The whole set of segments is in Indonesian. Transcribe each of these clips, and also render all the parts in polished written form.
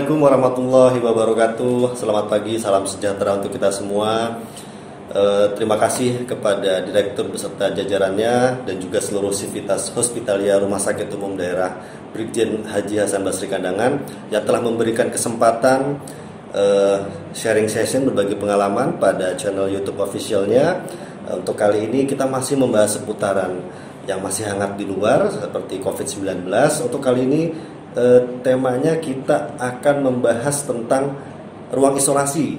Assalamualaikum warahmatullahi wabarakatuh. Selamat pagi, salam sejahtera untuk kita semua. Terima kasih kepada Direktur beserta jajarannya dan juga seluruh sivitas Hospitalia Rumah Sakit Umum Daerah Brigjen Haji Hasan Basri Kandangan yang telah memberikan kesempatan sharing session berbagi pengalaman pada channel YouTube officialnya. Untuk kali ini kita masih membahas seputaran yang masih hangat di luar seperti COVID-19. Untuk kali ini temanya kita akan membahas tentang ruang isolasi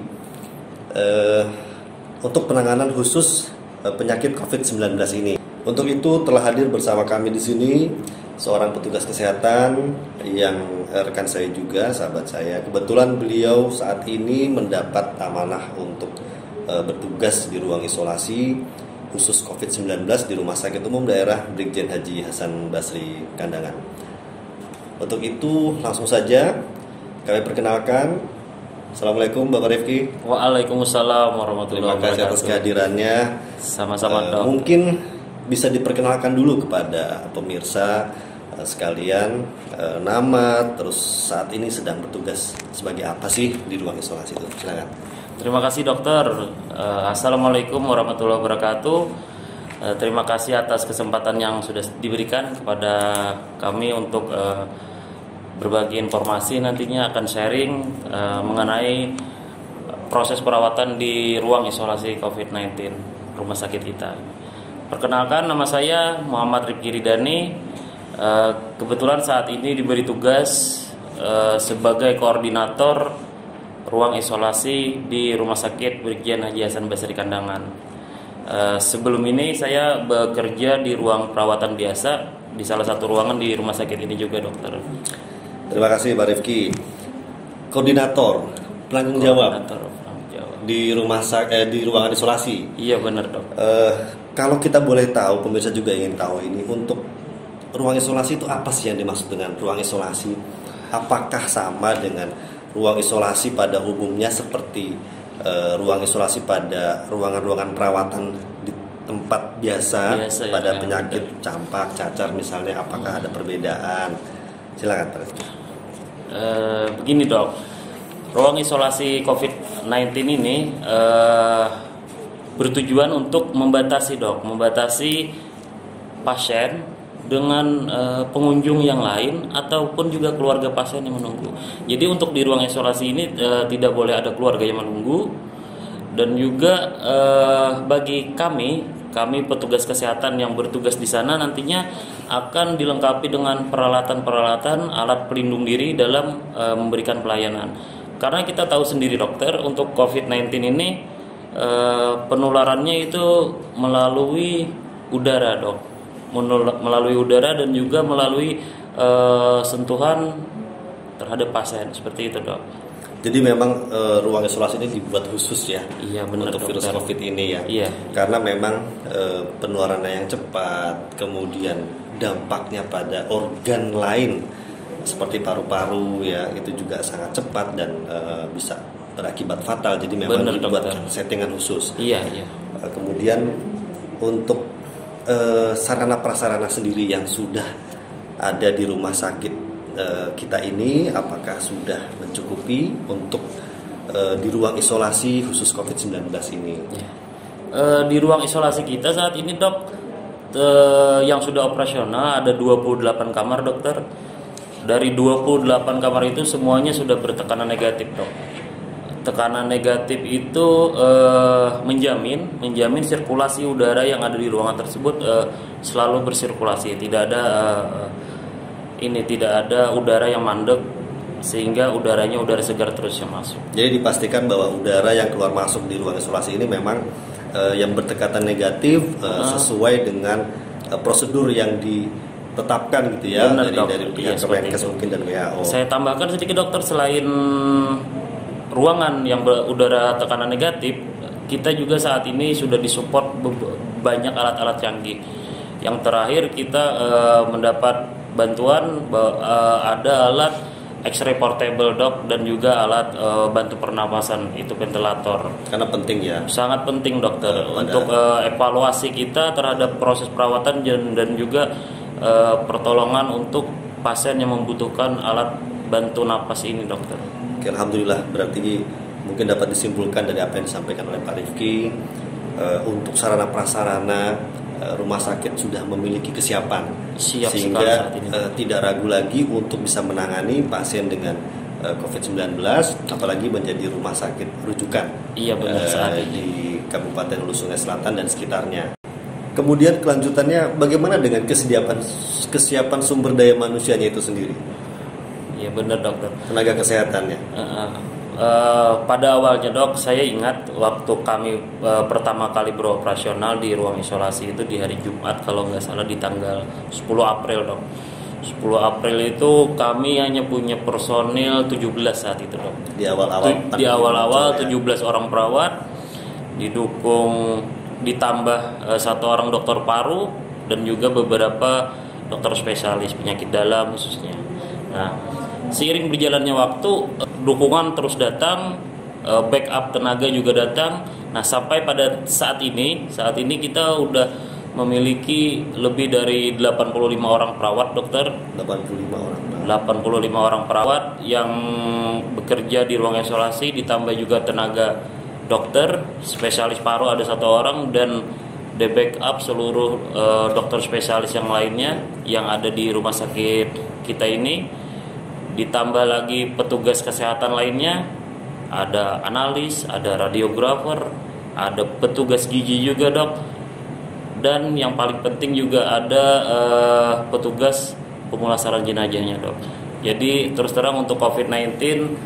untuk penanganan khusus penyakit COVID-19 ini. Untuk itu telah hadir bersama kami di sini seorang petugas kesehatan yang rekan saya juga, sahabat saya. Kebetulan beliau saat ini mendapat amanah untuk bertugas di ruang isolasi khusus COVID-19 di Rumah Sakit Umum Daerah Brigjen Haji Hasan Basri Kandangan. Untuk itu langsung saja kami perkenalkan. Assalamualaikum Bapak Rifki. Waalaikumsalam warahmatullahi wabarakatuh. Terima kasih atas kehadirannya. Sama-sama dok. Mungkin bisa diperkenalkan dulu kepada pemirsa sekalian, nama, terus saat ini sedang bertugas sebagai apa sih di ruang isolasi itu. Silakan. Terima kasih dokter. Assalamualaikum warahmatullahi wabarakatuh. Terima kasih atas kesempatan yang sudah diberikan kepada kami untuk berbagi informasi. Nantinya akan sharing mengenai proses perawatan di ruang isolasi COVID-19 rumah sakit kita. Perkenalkan, nama saya Muhammad Rifki Ridani. Kebetulan saat ini diberi tugas sebagai koordinator ruang isolasi di Rumah Sakit Brigjen Haji Hasan Basri Kandangan. Sebelum ini saya bekerja di ruang perawatan biasa di salah satu ruangan di rumah sakit ini juga dokter. Terima kasih Pak Rifki. Koordinator penanggung jawab di di ruangan isolasi. Iya benar dok. Kalau kita boleh tahu, pemirsa juga ingin tahu ini, untuk ruang isolasi itu apa sih yang dimaksud dengan ruang isolasi? Apakah sama dengan ruang isolasi pada umumnya seperti ruang isolasi pada ruangan-ruangan perawatan di tempat biasa pada ya, penyakit campak, cacar misalnya? Apakah ada perbedaan? Silakan terus. Begini dok, ruang isolasi COVID-19 ini bertujuan untuk membatasi pasien dengan pengunjung yang lain ataupun juga keluarga pasien yang menunggu. Jadi untuk di ruang isolasi ini tidak boleh ada keluarga yang menunggu, dan juga bagi kami petugas kesehatan yang bertugas di sana nantinya akan dilengkapi dengan peralatan-peralatan alat pelindung diri dalam memberikan pelayanan. Karena kita tahu sendiri dokter, untuk COVID-19 ini penularannya itu melalui udara dok, melalui udara dan juga melalui sentuhan terhadap pasien, seperti itu dok. Jadi memang ruang isolasi ini dibuat khusus ya, iya, benar, untuk virus dokter. COVID ini ya. Iya. Karena memang penularannya yang cepat, kemudian dampaknya pada organ lain seperti paru-paru ya, itu juga sangat cepat dan bisa berakibat fatal. Jadi memang dibuat settingan khusus. Iya. Kemudian untuk sarana prasarana sendiri yang sudah ada di rumah sakit kita ini, apakah sudah mencukupi untuk di ruang isolasi khusus COVID-19 ini? Ya. Di ruang isolasi kita saat ini dok, yang sudah operasional ada 28 kamar dokter. Dari 28 kamar itu semuanya sudah bertekanan negatif dok. Tekanan negatif itu menjamin sirkulasi udara yang ada di ruangan tersebut selalu bersirkulasi, tidak ada udara yang mandek, sehingga udaranya udara segar terus yang masuk. Jadi dipastikan bahwa udara yang keluar masuk di ruang isolasi ini memang yang bertekanan negatif sesuai dengan prosedur yang ditetapkan gitu ya. Benar, dari pihak Kemenkes mungkin dan WHO. Saya tambahkan sedikit dokter, selain ruangan yang berudara tekanan negatif, kita juga saat ini sudah disupport banyak alat-alat canggih. Yang terakhir kita mendapat bantuan ada alat X-ray portable dok, dan juga alat bantu pernapasan, itu ventilator. Karena penting ya. Sangat penting dokter untuk evaluasi kita terhadap proses perawatan dan juga pertolongan untuk pasien yang membutuhkan alat bantu napas ini dokter. Oke, alhamdulillah, berarti mungkin dapat disimpulkan dari apa yang disampaikan oleh Pak Rifki, untuk sarana prasarana rumah sakit sudah memiliki kesiapan, sehingga tidak ragu lagi untuk bisa menangani pasien dengan COVID-19, apalagi menjadi rumah sakit rujukan. Iya, benar, saat ini di Kabupaten Hulu Sungai Selatan dan sekitarnya. Kemudian kelanjutannya bagaimana dengan kesiapan sumber daya manusianya itu sendiri? Iya, benar dokter. Tenaga kesehatannya. Pada awalnya dok, saya ingat waktu kami pertama kali beroperasional di ruang isolasi itu di hari Jumat, kalau nggak salah di tanggal 10 April dok. 10 April itu kami hanya punya personil 17 saat itu dok. Di awal-awal 17 orang perawat, ditambah satu orang dokter paru dan juga beberapa dokter spesialis penyakit dalam khususnya. Nah, seiring berjalannya waktu, dukungan terus datang, backup tenaga juga datang. Nah, sampai pada saat ini kita udah memiliki lebih dari 85 orang perawat dokter. 85 orang perawat yang bekerja di ruang isolasi, ditambah juga tenaga dokter, spesialis paru ada 1 orang, dan the backup seluruh dokter spesialis yang lainnya yang ada di rumah sakit kita ini. Ditambah lagi petugas kesehatan lainnya, ada analis, ada radiografer, ada petugas gizi juga dok, dan yang paling penting juga ada petugas pemulasaran jenazahnya dok. Jadi terus terang untuk COVID-19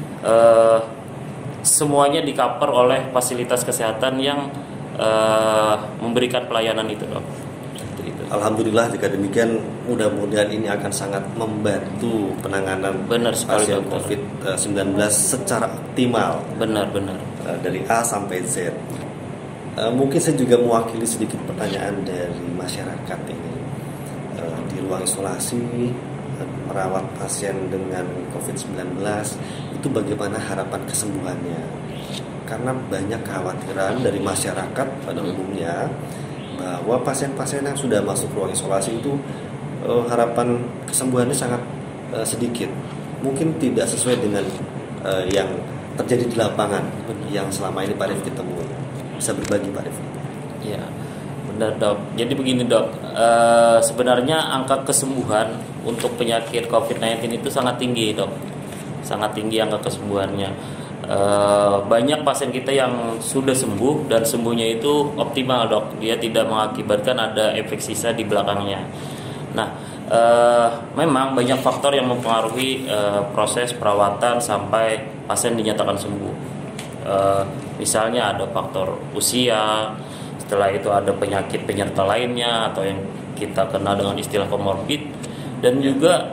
semuanya di-cover oleh fasilitas kesehatan yang memberikan pelayanan itu dok. Alhamdulillah, jika demikian mudah-mudahan ini akan sangat membantu penanganan pasien COVID-19 secara optimal. Benar. Dari A sampai Z. Mungkin saya juga mewakili sedikit pertanyaan dari masyarakat ini. Di ruang isolasi, merawat pasien dengan COVID-19, itu bagaimana harapan kesembuhannya? Karena banyak kekhawatiran dari masyarakat pada umumnya bahwa pasien-pasien yang sudah masuk ruang isolasi itu harapan kesembuhannya sangat sedikit. Mungkin tidak sesuai dengan yang terjadi di lapangan yang selama ini Pak Rifki temui. Bisa berbagi Pak Rifki? Ya, benar dok. Jadi begini dok, sebenarnya angka kesembuhan untuk penyakit COVID-19 itu sangat tinggi dok. Sangat tinggi angka kesembuhannya. Banyak pasien kita yang sudah sembuh dan sembuhnya itu optimal dok, dia tidak mengakibatkan ada efek sisa di belakangnya. Nah, memang banyak faktor yang mempengaruhi proses perawatan sampai pasien dinyatakan sembuh. Misalnya ada faktor usia, setelah itu ada penyakit penyerta lainnya atau yang kita kenal dengan istilah komorbid, dan juga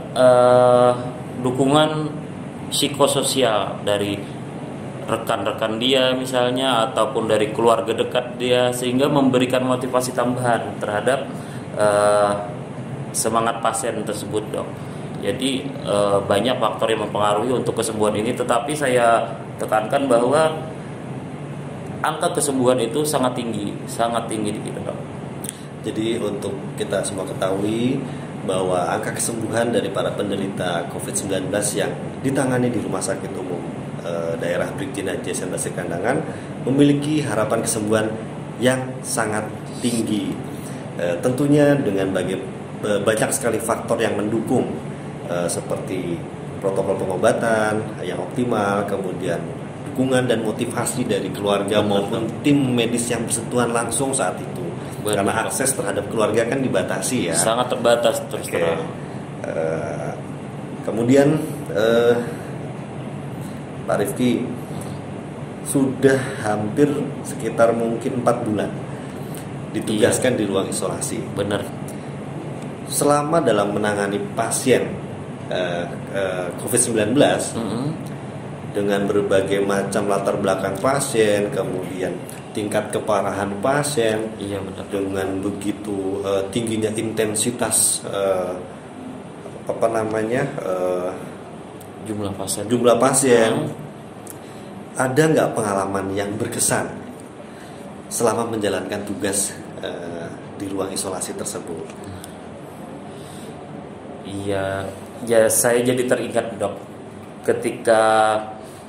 dukungan psikososial dari rekan-rekan dia misalnya ataupun dari keluarga dekat dia, sehingga memberikan motivasi tambahan terhadap semangat pasien tersebut dok. Jadi banyak faktor yang mempengaruhi untuk kesembuhan ini, tetapi saya tekankan bahwa angka kesembuhan itu sangat tinggi di kita dok. Jadi untuk kita semua ketahui bahwa angka kesembuhan dari para penderita COVID-19 yang ditangani di Rumah Sakit Umum Daerah Brigjen Haji Sendasi Kandangan memiliki harapan kesembuhan yang sangat tinggi. Tentunya dengan banyak sekali faktor yang mendukung, seperti protokol pengobatan yang optimal, kemudian dukungan dan motivasi dari keluarga maupun tim medis yang bersentuhan langsung saat itu. Karena akses terhadap keluarga kan dibatasi ya. Sangat terbatas terus terang. Kemudian Pak Rifki sudah hampir sekitar mungkin 4 bulan ditugaskan di ruang isolasi. Benar. Selama dalam menangani pasien COVID-19 dengan berbagai macam latar belakang pasien, kemudian tingkat keparahan pasien, dengan begitu tingginya intensitas jumlah pasien, ada nggak pengalaman yang berkesan selama menjalankan tugas di ruang isolasi tersebut? Iya, ya saya jadi teringat dok, ketika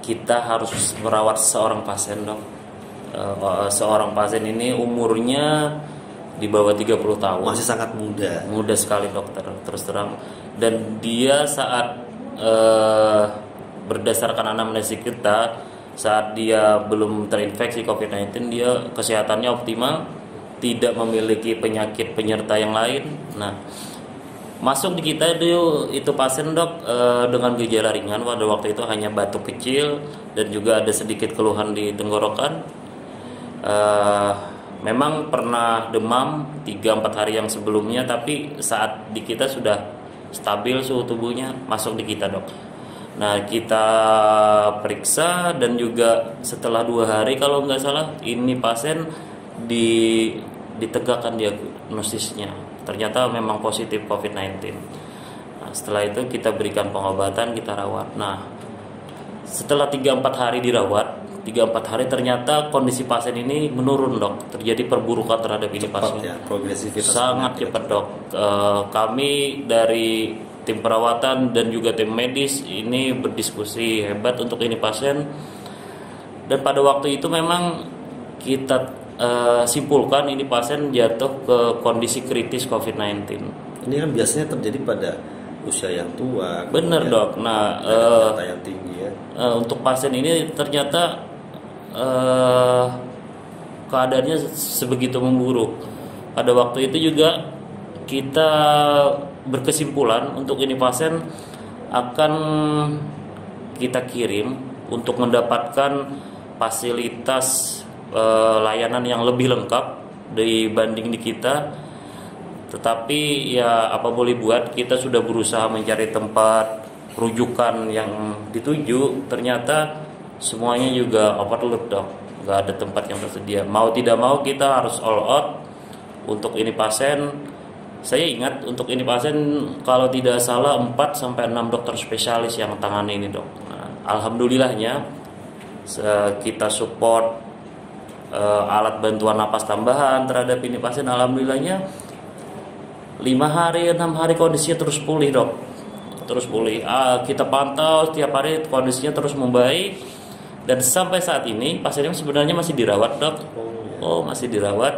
kita harus merawat seorang pasien, dok. Seorang pasien ini umurnya di bawah 30 tahun. Masih sangat muda. Muda sekali, dokter, terus terang. Dan dia saat berdasarkan anamnesis kita, saat dia belum terinfeksi COVID-19, dia kesehatannya optimal, tidak memiliki penyakit penyerta yang lain. Nah, masuk di kita itu pasien, dok, dengan gejala ringan. Pada waktu itu hanya batuk kecil dan juga ada sedikit keluhan di tenggorokan. Memang pernah demam 3-4 hari yang sebelumnya, tapi saat di kita sudah stabil suhu tubuhnya, masuk di kita, dok. Nah, kita periksa dan juga setelah 2 hari kalau nggak salah, ini pasien ditegakkan diagnosisnya. Ternyata memang positif COVID-19. Nah, setelah itu kita berikan pengobatan, kita rawat. Nah, setelah 3-4 hari dirawat, 3-4 hari ternyata kondisi pasien ini menurun, dok. Terjadi perburukan terhadap ini pasien. Ya, progresivitas sangat cepat, dok. Kami dari tim perawatan dan juga tim medis ini berdiskusi hebat untuk ini pasien. Dan pada waktu itu memang kita simpulkan ini pasien jatuh ke kondisi kritis COVID-19. Ini kan biasanya terjadi pada usia yang tua. Benar, dok. Nah, data yang tinggi ya. Untuk pasien ini ternyata keadaannya sebegitu memburuk. Pada waktu itu juga kita berkesimpulan untuk ini pasien akan kita kirim untuk mendapatkan fasilitas layanan yang lebih lengkap dibanding di kita. Tetapi ya apa boleh buat, kita sudah berusaha mencari tempat rujukan yang dituju, ternyata semuanya juga overload, dok. Nggak ada tempat yang tersedia. Mau tidak mau kita harus all out untuk ini pasien. Saya ingat untuk ini pasien kalau tidak salah 4-6 dokter spesialis yang tangani ini, dok. Nah, alhamdulillahnya kita support alat bantuan napas tambahan terhadap ini pasien. Alhamdulillahnya 5 hari 6 hari kondisinya terus pulih, dok. Terus pulih. Kita pantau setiap hari kondisinya terus membaik. Dan sampai saat ini pasiennya sebenarnya masih dirawat, dok. Masih dirawat.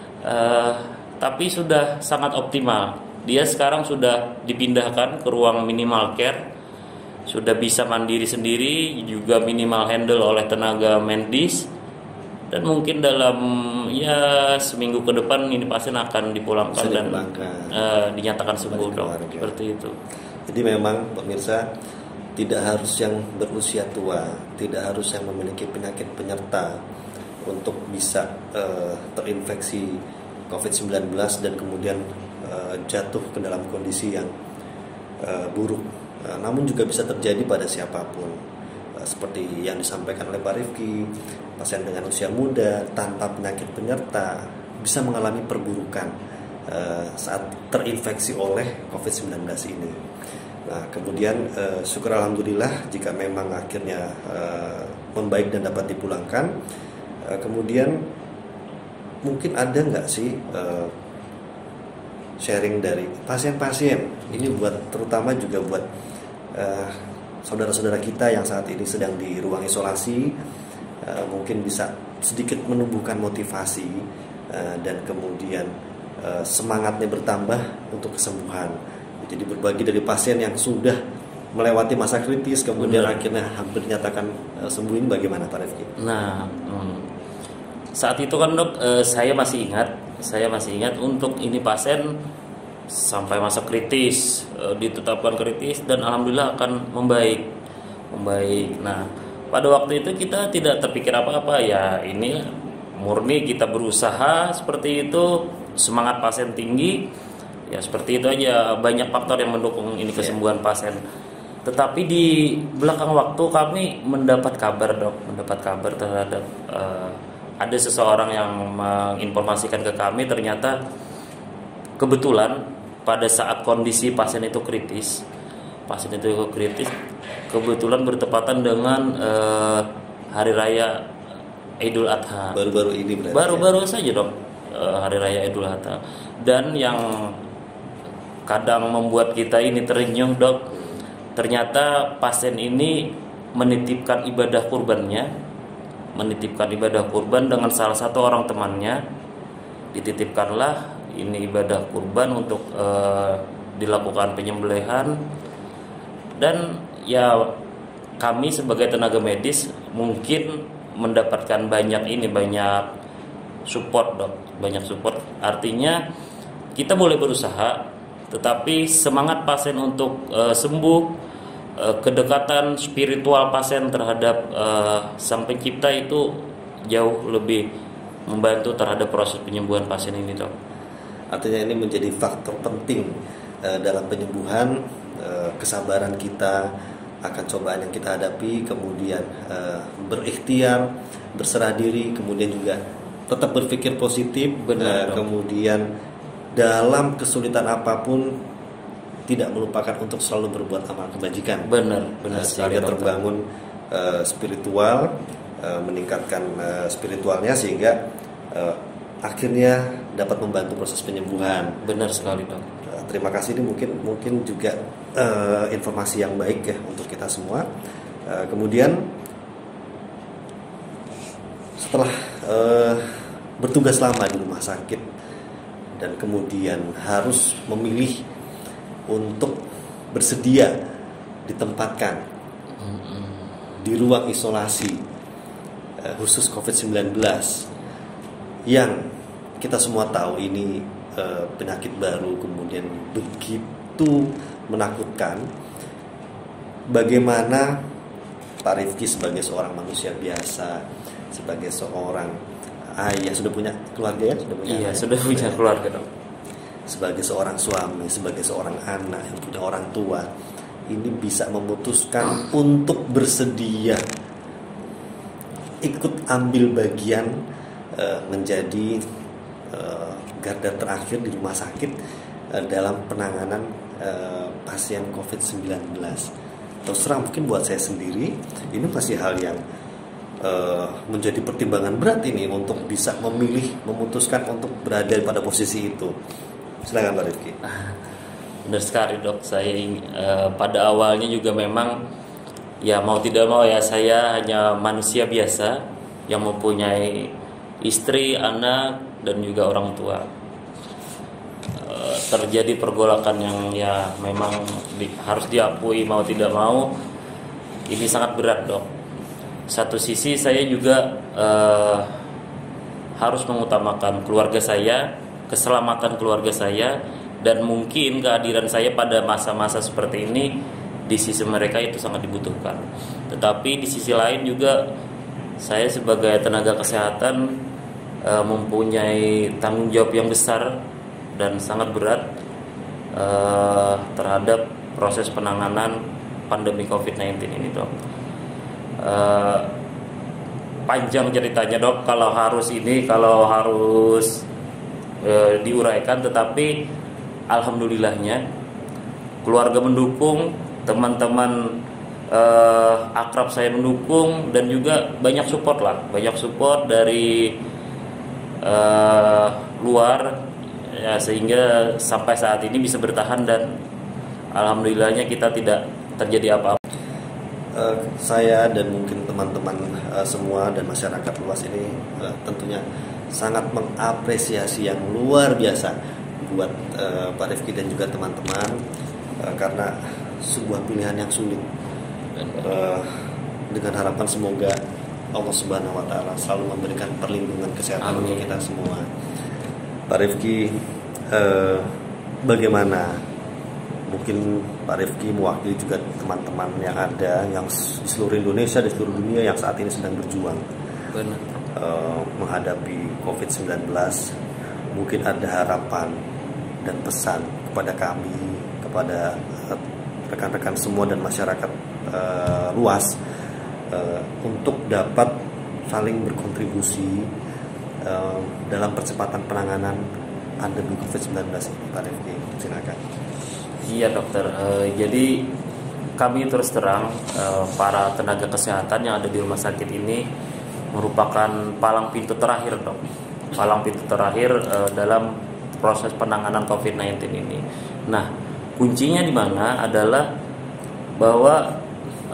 Tapi sudah sangat optimal. Dia sekarang sudah dipindahkan ke ruang minimal care. Sudah bisa mandiri sendiri, juga minimal handle oleh tenaga medis. Dan mungkin dalam seminggu ke depan ini pasien akan dipulangkan dan dinyatakan sembuh, dok. Seperti itu. Jadi memang pemirsa, tidak harus yang berusia tua, tidak harus yang memiliki penyakit penyerta untuk bisa terinfeksi COVID-19 dan kemudian jatuh ke dalam kondisi yang buruk. Namun juga bisa terjadi pada siapapun. Seperti yang disampaikan oleh Pak Rifki, pasien dengan usia muda tanpa penyakit penyerta bisa mengalami perburukan saat terinfeksi oleh COVID-19 ini. Nah, kemudian syukur alhamdulillah jika memang akhirnya membaik dan dapat dipulangkan. Kemudian mungkin ada nggak sih sharing dari pasien-pasien ini terutama juga buat saudara-saudara kita yang saat ini sedang di ruang isolasi, mungkin bisa sedikit menumbuhkan motivasi dan kemudian semangatnya bertambah untuk kesembuhan. Jadi berbagi dari pasien yang sudah melewati masa kritis kemudian akhirnya hampir dinyatakan sembuh, ini bagaimana Pak Rifki? Nah, saat itu kan, dok, saya masih ingat untuk ini pasien sampai masa kritis, ditetapkan kritis dan alhamdulillah akan membaik. Nah, pada waktu itu kita tidak terpikir apa-apa, ya ini murni kita berusaha seperti itu, semangat pasien tinggi. Ya seperti itu aja, banyak faktor yang mendukung ini kesembuhan pasien. Tetapi di belakang waktu kami mendapat kabar, dok, terhadap ada seseorang yang menginformasikan ke kami, ternyata kebetulan pada saat kondisi pasien itu kritis, kebetulan bertepatan dengan hari raya Idul Adha. Baru-baru ini berarti. Baru-baru saja, dok, hari raya Idul Adha. Dan yang kadang membuat kita ini terenyuh, dok, ternyata pasien ini menitipkan ibadah kurban dengan salah satu orang temannya. Dititipkanlah ini ibadah kurban untuk dilakukan penyembelihan. Dan ya kami sebagai tenaga medis mungkin mendapatkan banyak support dok, banyak support. Artinya kita boleh berusaha, tetapi semangat pasien untuk sembuh, kedekatan spiritual pasien terhadap Sang Pencipta itu jauh lebih membantu terhadap proses penyembuhan pasien ini dok. Artinya ini menjadi faktor penting dalam penyembuhan, kesabaran kita akan cobaan yang kita hadapi, kemudian berikhtiar, berserah diri, kemudian juga tetap berpikir positif. Benar, kemudian dalam kesulitan apapun tidak melupakan untuk selalu berbuat amal kebajikan. Benar sehingga terbangun spiritual, meningkatkan spiritualnya sehingga akhirnya dapat membantu proses penyembuhan. Benar sekali dok. Terima kasih, ini mungkin juga informasi yang baik ya untuk kita semua. Kemudian setelah bertugas lama di rumah sakit dan kemudian harus memilih untuk bersedia ditempatkan di ruang isolasi khusus COVID-19 yang kita semua tahu ini penyakit baru, kemudian begitu menakutkan. Bagaimana Pak Rifki sebagai seorang manusia biasa, sebagai seorang ayah, sudah punya keluarga ya? Sudah punya keluarga dok. Sebagai seorang suami, sebagai seorang anak yang punya orang tua, ini bisa memutuskan untuk bersedia ikut ambil bagian menjadi garda terakhir di rumah sakit dalam penanganan pasien COVID-19. Terus terang mungkin buat saya sendiri ini masih hal yang menjadi pertimbangan berat ini untuk bisa memutuskan untuk berada pada posisi itu. Silakan Pak Rifki. Benar sekali dok. Saya pada awalnya juga memang ya mau tidak mau ya, saya hanya manusia biasa yang mempunyai istri, anak, dan juga orang tua. Terjadi pergolakan yang ya memang harus diakui mau tidak mau, ini sangat berat dok. Satu sisi saya juga harus mengutamakan keluarga saya, keselamatan keluarga saya, dan mungkin kehadiran saya pada masa-masa seperti ini di sisi mereka itu sangat dibutuhkan. Tetapi di sisi lain juga saya sebagai tenaga kesehatan mempunyai tanggung jawab yang besar dan sangat berat terhadap proses penanganan pandemi COVID-19 ini dok. Panjang ceritanya dok kalau harus diuraikan, tetapi alhamdulillahnya keluarga mendukung, teman-teman akrab saya mendukung, dan juga banyak support dari luar ya, sehingga sampai saat ini bisa bertahan dan alhamdulillahnya kita tidak terjadi apa-apa. Saya dan mungkin teman-teman semua dan masyarakat luas ini tentunya sangat mengapresiasi yang luar biasa buat Pak Rifki dan juga teman-teman karena sebuah pilihan yang sulit. Dengan harapan semoga Allah Subhanahu wa Ta'ala selalu memberikan perlindungan kesehatan untuk kita semua. Pak Rifki, bagaimana mungkin Pak Rifki mewakili juga teman-teman yang ada yang di seluruh Indonesia, di seluruh dunia yang saat ini sedang berjuang menghadapi COVID-19, mungkin ada harapan dan pesan kepada kami, kepada rekan-rekan semua dan masyarakat luas untuk dapat saling berkontribusi dalam percepatan penanganan pandemi COVID-19 ini. Pak Rifki, silakan. Iya dokter, jadi kami terus terang para tenaga kesehatan yang ada di rumah sakit ini merupakan palang pintu terakhir dok, palang pintu terakhir dalam proses penanganan COVID-19 ini. Nah, kuncinya di mana adalah bahwa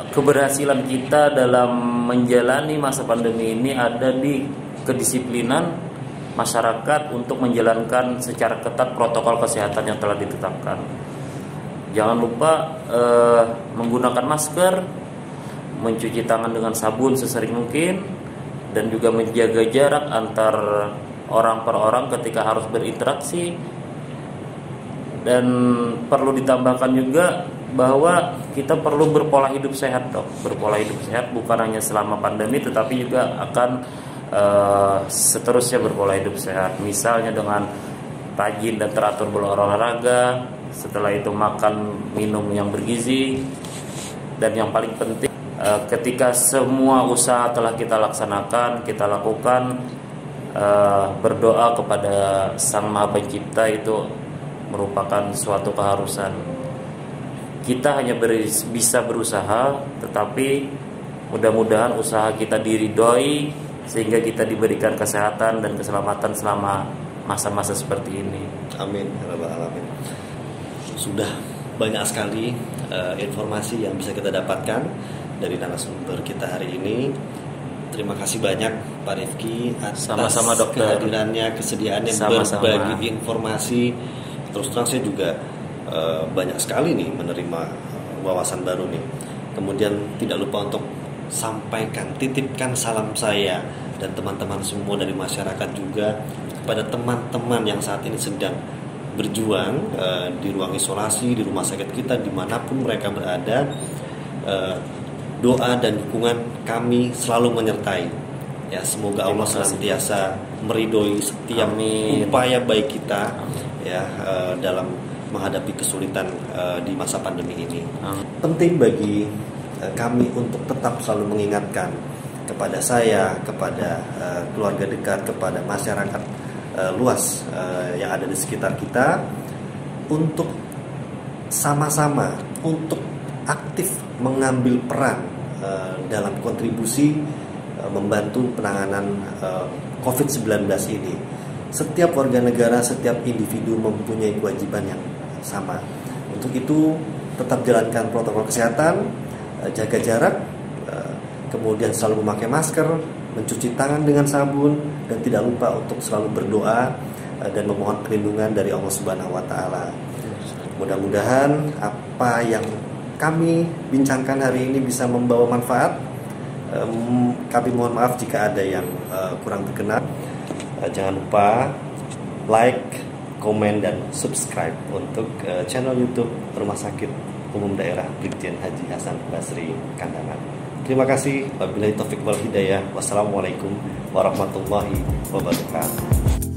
keberhasilan kita dalam menjalani masa pandemi ini ada di kedisiplinan masyarakat untuk menjalankan secara ketat protokol kesehatan yang telah ditetapkan. Jangan lupa menggunakan masker, mencuci tangan dengan sabun sesering mungkin, dan juga menjaga jarak antar orang per orang ketika harus berinteraksi. Dan perlu ditambahkan juga bahwa kita perlu berpola hidup sehat, dok. Berpola hidup sehat bukan hanya selama pandemi, tetapi juga akan seterusnya berpola hidup sehat. Misalnya dengan rajin dan teratur berolahraga, setelah itu makan minum yang bergizi, dan yang paling penting ketika semua usaha telah kita laksanakan, kita lakukan, berdoa kepada Sang Maha Pencipta itu merupakan suatu keharusan. Kita hanya bisa berusaha, tetapi mudah-mudahan usaha kita diridhoi sehingga kita diberikan kesehatan dan keselamatan selama masa-masa seperti ini. Amin ya rabbal alamin. Sudah banyak sekali informasi yang bisa kita dapatkan dari narasumber kita hari ini. Terima kasih banyak Pak Rifki atas sama-sama, dokter. kehadirannya, kesediaannya Sama-sama. berbagi informasi. Terus terang saya juga banyak sekali nih menerima wawasan baru nih. Kemudian tidak lupa untuk sampaikan, titipkan salam saya dan teman-teman semua dari masyarakat juga kepada teman-teman yang saat ini sedang berjuang di ruang isolasi, di rumah sakit kita, dimanapun mereka berada. Doa dan dukungan kami selalu menyertai. Ya, semoga Allah senantiasa meridhoi setiap upaya baik kita ya dalam menghadapi kesulitan di masa pandemi ini. Penting bagi kami untuk tetap selalu mengingatkan kepada saya, kepada keluarga dekat, kepada masyarakat luas yang ada di sekitar kita untuk sama-sama untuk aktif mengambil peran dalam kontribusi membantu penanganan COVID-19 ini. Setiap warga negara, setiap individu mempunyai kewajiban yang sama. Untuk itu tetap jalankan protokol kesehatan, jaga jarak, kemudian selalu memakai masker, mencuci tangan dengan sabun, dan tidak lupa untuk selalu berdoa dan memohon perlindungan dari Allah Subhanahu wa taala. Mudah-mudahan apa yang kami bincangkan hari ini bisa membawa manfaat. Kami mohon maaf jika ada yang kurang berkenan. Jangan lupa like, komen, dan subscribe untuk channel YouTube Rumah Sakit Umum Daerah Brigjen Haji Hasan Basri Kandangan. Terima kasih. Wabillahi taufiq wal hidayah. Wassalamualaikum warahmatullahi wabarakatuh.